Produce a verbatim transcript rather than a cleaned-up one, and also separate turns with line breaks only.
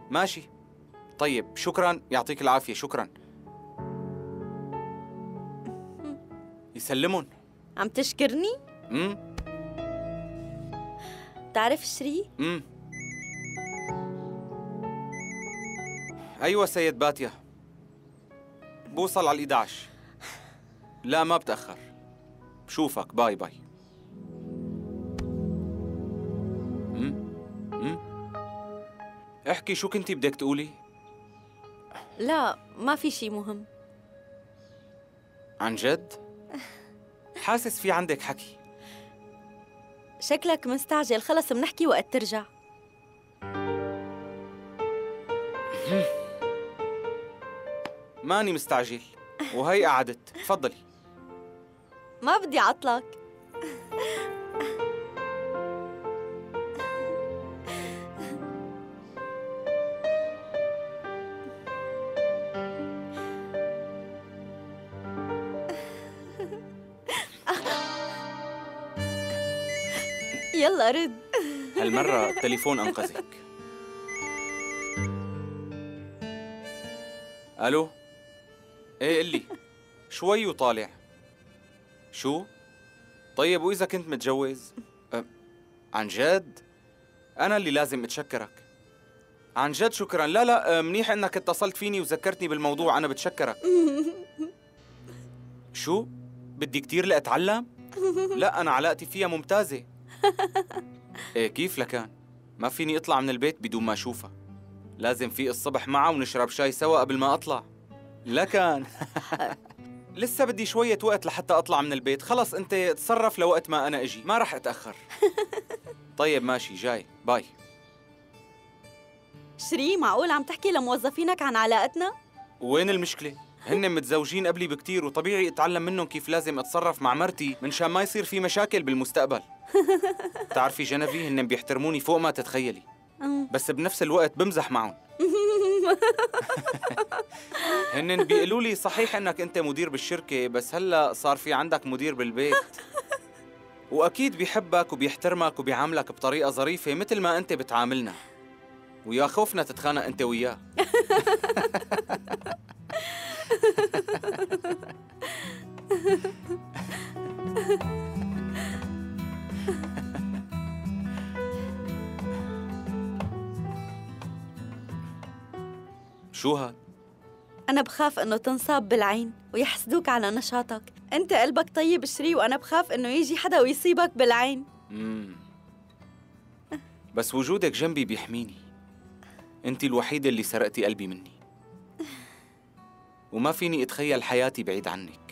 ماشي. طيب شكراً، يعطيك العافية. شكراً. يسلمون.
عم تشكرني؟
امم
بتعرف شري؟
امم أيوة سيد باتيا، بوصل على الإحدى عشر. لا ما بتأخر. بشوفك. باي باي. امم امم احكي، شو كنتي بدك تقولي؟
لا ما في شي مهم.
عن جد؟ حاسس في عندك حكي.
شكلك مستعجل. خلص منحكي وقت ترجع.
ماني مستعجل، وهي قعدت. تفضلي.
ما بدي عطلك. يلا رد.
هالمرة التليفون أنقذك. ألو؟ إيه قلي. شوي وطالع. شو؟ طيب وإذا كنت متجوز؟ أه عن جد؟ أنا اللي لازم أتشكرك. عن جد شكراً. لا لا منيح إنك اتصلت فيني وذكرتني بالموضوع. أنا بتشكرك. شو؟ بدي كتير لأتعلم؟ لا أنا علاقتي فيها ممتازة. إيه كيف لكان؟ ما فيني أطلع من البيت بدون ما أشوفها. لازم في الصبح معه ونشرب شاي سوا قبل ما أطلع. لكان لسه بدي شوية وقت لحتى أطلع من البيت. خلص أنت تصرف لوقت ما أنا أجي، ما رح أتأخر. طيب ماشي جاي. باي.
شري معقول عم تحكي لموظفينك عن علاقتنا؟
وين المشكلة؟ هن متزوجين قبلي بكتير وطبيعي أتعلم منهم كيف لازم أتصرف مع مرتي منشان ما يصير في مشاكل بالمستقبل. بتعرفي جنبي هن بيحترموني فوق ما تتخيلي، بس بنفس الوقت بمزح معهم. هن بيقولوا لي صحيح انك انت مدير بالشركة، بس هلا صار في عندك مدير بالبيت، واكيد بيحبك وبيحترمك وبيعاملك بطريقة ظريفة مثل ما انت بتعاملنا، ويا خوفنا تتخانق انت وياه. شو هاد؟
أنا بخاف إنه تنصاب بالعين ويحسدوك على نشاطك. أنت قلبك طيب شري، وأنا بخاف إنه يجي حدا ويصيبك بالعين.
امم بس وجودك جنبي بيحميني. انت الوحيدة اللي سرقتي قلبي مني، وما فيني اتخيل حياتي بعيد عنك.